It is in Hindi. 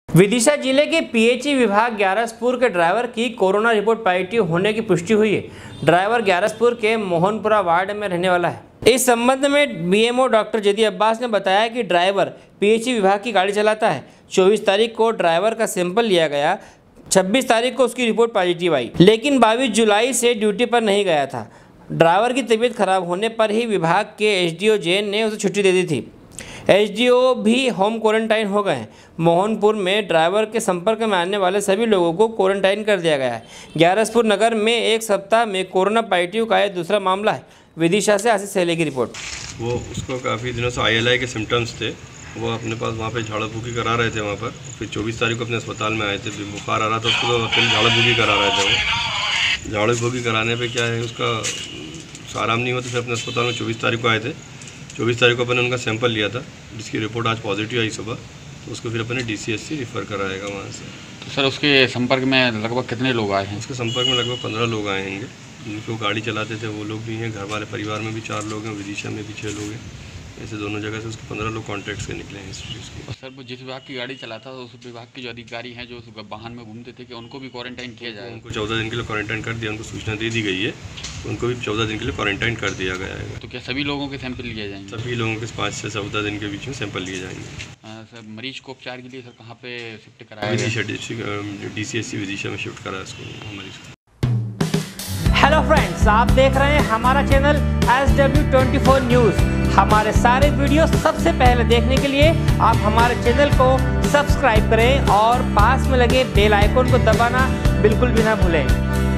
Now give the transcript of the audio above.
विदिशा जिले के पीएचई विभाग ग्यारसपुर के ड्राइवर की कोरोना रिपोर्ट पॉजिटिव होने की पुष्टि हुई है। ड्राइवर ग्यारसपुर के मोहनपुरा वार्ड में रहने वाला है। इस संबंध में बीएमओ डॉक्टर जदी अब्बास ने बताया कि ड्राइवर पीएचई विभाग की गाड़ी चलाता है। 24 तारीख को ड्राइवर का सैंपल लिया गया। 26 तारीख को उसकी रिपोर्ट पॉजिटिव आई, लेकिन 22 जुलाई से ड्यूटी पर नहीं गया था। ड्राइवर की तबीयत खराब होने पर ही विभाग के एसडीओ जैन ने उसे छुट्टी दे दी थी। एसडीओ भी होम क्वारंटाइन हो गए हैं। मोहनपुर में ड्राइवर के संपर्क में आने वाले सभी लोगों को क्वारंटाइन कर दिया गया है। ग्यारसपुर नगर में एक सप्ताह में कोरोना पॉजिटिव का यह दूसरा मामला है। विदिशा से आशीष सहले की रिपोर्ट। वो उसको काफ़ी दिनों से ILI के सिम्टम्स थे। वो अपने पास वहाँ पे झाड़ा फूकी करा रहे थे वहाँ पर। फिर 24 तारीख को अपने अस्पताल में आए थे। बुखार आ रहा था उसको, तो पहले झाड़ा फूकी करा रहे थे। वो झाड़ा फूकी कराने पे क्या है, उसका आराम नहीं हुआ, तो फिर अपने अस्पताल में 24 तारीख को आए थे। 24 तारीख को अपने उनका सैंपल लिया था, जिसकी रिपोर्ट आज पॉजिटिव आई सुबह। तो उसको फिर अपने DCSC रिफ़र कराएगा वहाँ से। तो सर उसके संपर्क में लगभग कितने लोग आए हैं? उसके संपर्क में लगभग 15 लोग आए होंगे। जिनको गाड़ी चलाते थे वो लोग भी हैं, घर वाले परिवार में भी 4 लोग हैं, विदिशा में भी 6 लोग हैं। ऐसे दोनों जगह से उसके 15 लोग कॉन्टैक्ट से निकले हैं इस चीज़ की। और सर वो जिस विभाग की गाड़ी चलाता था उस विभाग के जो अधिकारी हैं जो उस वाहन में घूमते थे, कि उनको भी क्वारंटाइन किया जाए? उनको 14 दिन के लिए क्वारंटाइन कर दिया, उनको सूचना दे दी गई है। तो उनको भी 14 दिन के लिए क्वारंटाइन कर दिया गया है। तो क्या सभी लोगों के सैंपल लिए जाएंगे? सभी लोगों के 5 से 14 दिन के बीच में सैंपल लिए जाएंगे। सर मरीज को उपचार के लिए सर कहाँ पे शिफ्ट कराया गया? DCSC विदिशा में शिफ्ट करा इसको मरीज को। हेलो फ्रेंड्स, आप देख रहे हैं हमारा चैनल SW24 न्यूज़। हमारे सारे वीडियो सबसे पहले देखने के लिए आप हमारे चैनल को सब्सक्राइब करें और पास में लगे बेल आइकन को दबाना बिल्कुल भी ना भूलें।